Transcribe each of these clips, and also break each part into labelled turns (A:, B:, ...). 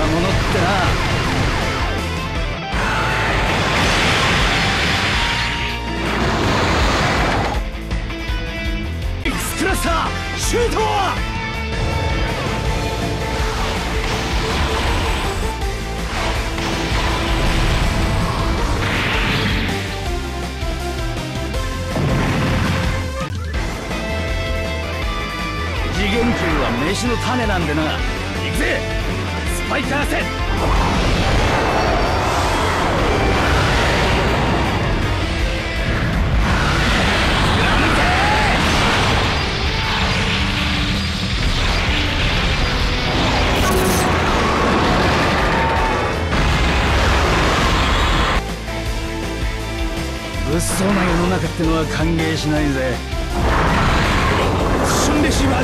A: ものってな。エクスクラスターシュート。次元球は飯の種なんでな。行くぜスパイカー戦。物騒な世の中ってのは歓迎しないぜ。シュンレシーはゴー。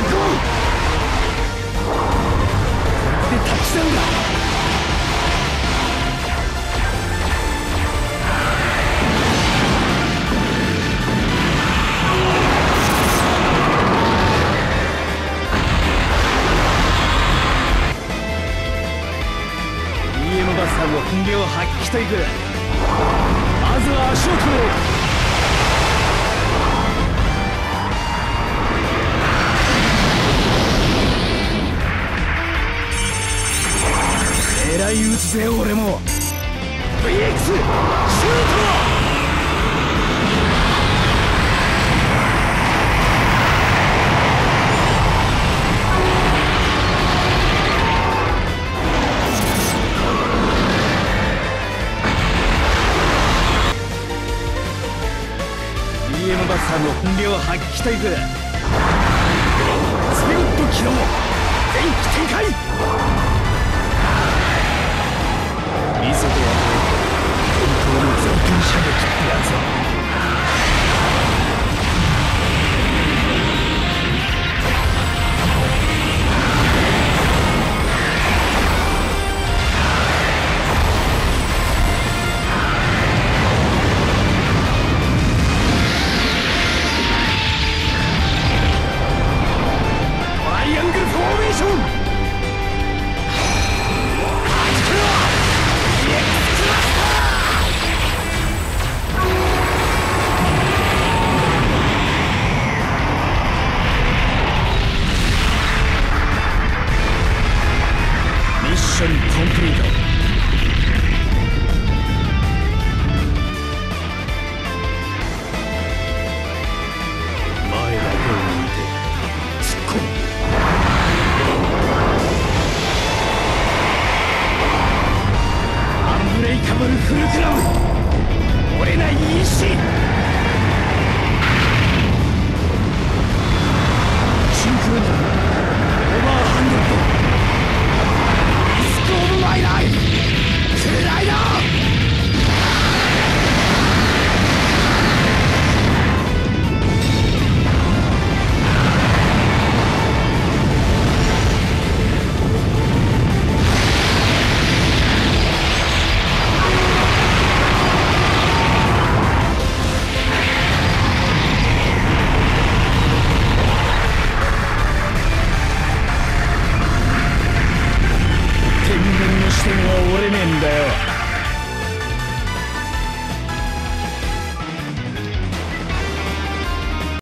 A: これでタッチダウンだ。EM バスターの本領を発揮していく。まずは足音を。狙い撃つぜ俺も。 VX シュート。EM バスターの本領を発揮していく。スピリット起動電気展開。見せてやる本当の雑巾射撃ってやつを。